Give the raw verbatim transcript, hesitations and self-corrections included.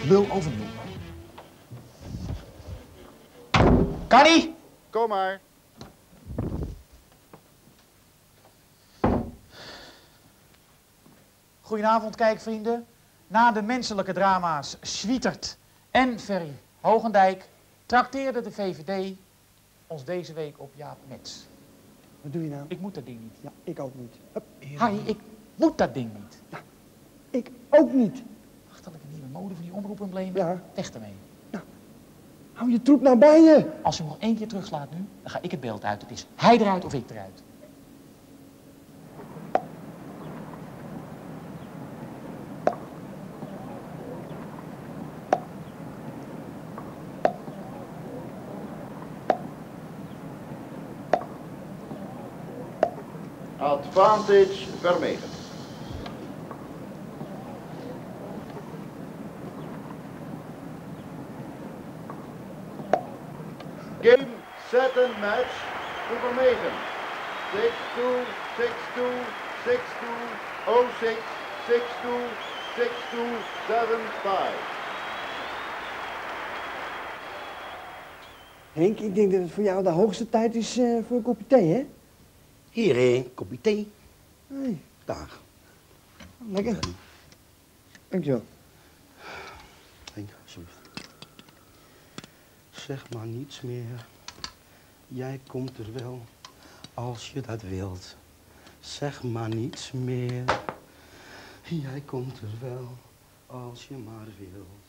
nul over nul. Connie! Kom maar. Goedenavond, kijkvrienden. Na de menselijke drama's Schwietert en Ferry Hogendijk trakteerde de V V D ons deze week op Jaap Mets. Wat doe je nou? Ik moet dat ding niet. Ja, ik ook niet. Hup. Harry, ik moet dat ding niet. Ja, ik ook niet. Achterlijke nieuwe mode van die omroepemblemen. Ja. Weg ermee. Hou je troep nou bij je. Als u hem nog één keer terugslaat nu, dan ga ik het beeld uit. Het is hij eruit of ik eruit. Advantage Vermegen. Game, set and match to Vermegen. six two, six two, six two, oh six, six two, six two, seven five. Henk, ik denk dat het voor jou de hoogste tijd is uh, voor een kopje thee, hè? Hier, een kopje thee. Hey, Dag. lekker. Dankjewel. Henk, alsjeblieft. Zeg maar niets meer. Jij komt er wel als je dat wilt. Zeg maar niets meer. Jij komt er wel als je maar wilt.